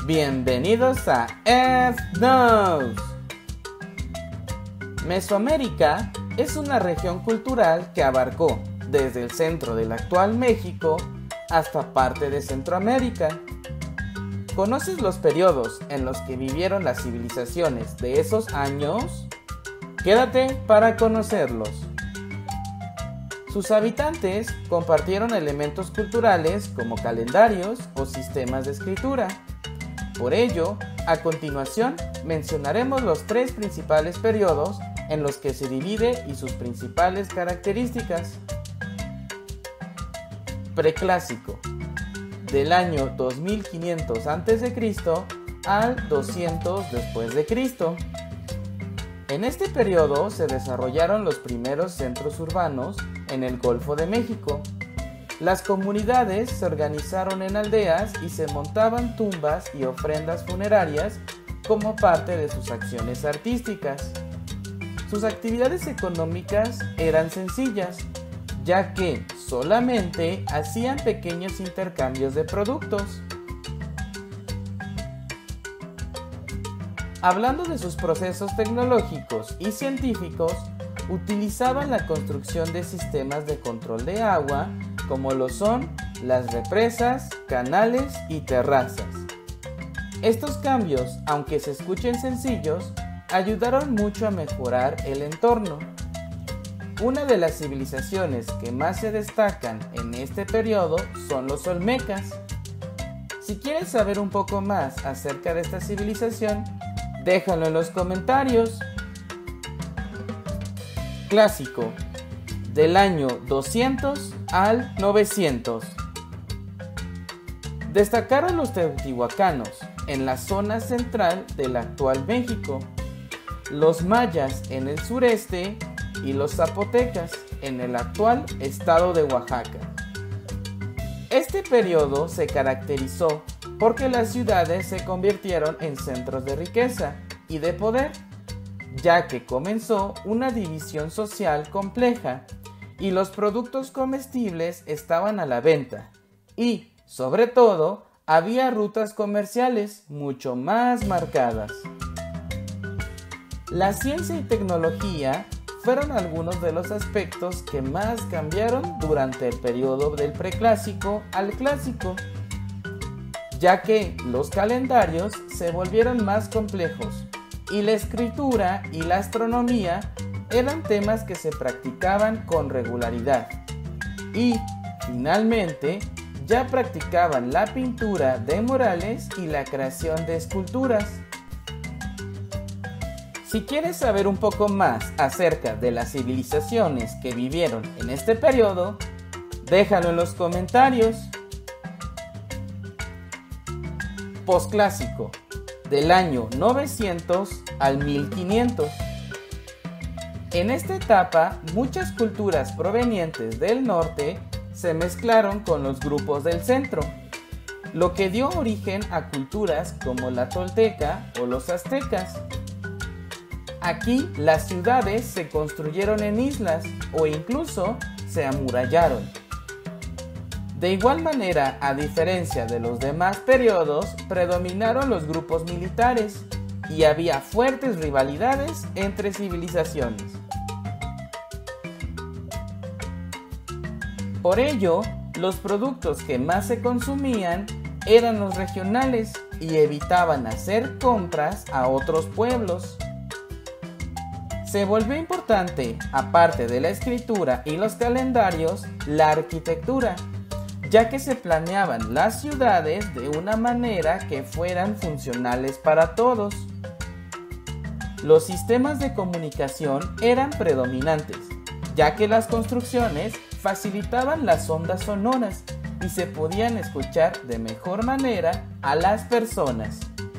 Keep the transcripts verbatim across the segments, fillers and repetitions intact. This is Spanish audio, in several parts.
Bienvenidos a F Knows. Mesoamérica es una región cultural que abarcó desde el centro del actual México hasta parte de Centroamérica. ¿Conoces los periodos en los que vivieron las civilizaciones de esos años? Quédate para conocerlos. Sus habitantes compartieron elementos culturales como calendarios o sistemas de escritura. Por ello, a continuación mencionaremos los tres principales periodos en los que se divide y sus principales características. Preclásico, del año dos mil quinientos antes de Cristo al doscientos después de Cristo. En este periodo se desarrollaron los primeros centros urbanos en el Golfo de México. Las comunidades se organizaron en aldeas y se montaban tumbas y ofrendas funerarias como parte de sus acciones artísticas. Sus actividades económicas eran sencillas, ya que solamente hacían pequeños intercambios de productos. Hablando de sus procesos tecnológicos y científicos, utilizaban la construcción de sistemas de control de agua, como lo son las represas, canales y terrazas. Estos cambios, aunque se escuchen sencillos, ayudaron mucho a mejorar el entorno. Una de las civilizaciones que más se destacan en este periodo son los olmecas. Si quieres saber un poco más acerca de esta civilización, déjalo en los comentarios. Clásico, del año doscientos al novecientos. Destacaron los teotihuacanos en la zona central del actual México, los mayas en el sureste y los zapotecas en el actual estado de Oaxaca. Este periodo se caracterizó porque las ciudades se convirtieron en centros de riqueza y de poder, ya que comenzó una división social compleja y los productos comestibles estaban a la venta y, sobre todo, había rutas comerciales mucho más marcadas. La ciencia y tecnología fueron algunos de los aspectos que más cambiaron durante el periodo del preclásico al clásico, ya que los calendarios se volvieron más complejos y la escritura y la astronomía eran temas que se practicaban con regularidad. Y, finalmente, ya practicaban la pintura de murales y la creación de esculturas. Si quieres saber un poco más acerca de las civilizaciones que vivieron en este periodo, déjalo en los comentarios. Posclásico, del año novecientos al mil quinientos. En esta etapa, muchas culturas provenientes del norte se mezclaron con los grupos del centro, lo que dio origen a culturas como la tolteca o los aztecas. Aquí las ciudades se construyeron en islas o incluso se amurallaron. De igual manera, a diferencia de los demás periodos, predominaron los grupos militares y había fuertes rivalidades entre civilizaciones. Por ello, los productos que más se consumían eran los regionales y evitaban hacer compras a otros pueblos. Se volvió importante, aparte de la escritura y los calendarios, la arquitectura, ya que se planeaban las ciudades de una manera que fueran funcionales para todos. Los sistemas de comunicación eran predominantes, ya que las construcciones facilitaban las ondas sonoras y se podían escuchar de mejor manera a las personas.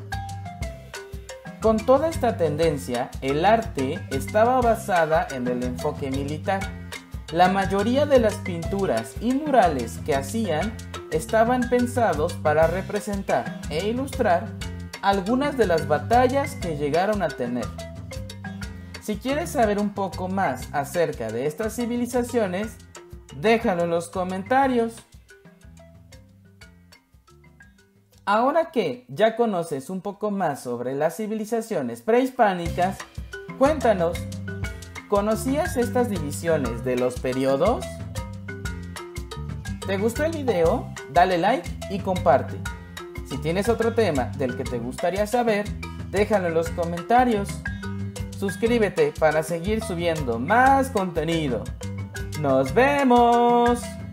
Con toda esta tendencia, el arte estaba basada en el enfoque militar. La mayoría de las pinturas y murales que hacían estaban pensados para representar e ilustrar algunas de las batallas que llegaron a tener. Si quieres saber un poco más acerca de estas civilizaciones, déjalo en los comentarios. Ahora que ya conoces un poco más sobre las civilizaciones prehispánicas, cuéntanos, ¿conocías estas divisiones de los periodos? ¿Te gustó el video? Dale like y comparte. Si tienes otro tema del que te gustaría saber, déjalo en los comentarios. Suscríbete para seguir subiendo más contenido. ¡Nos vemos!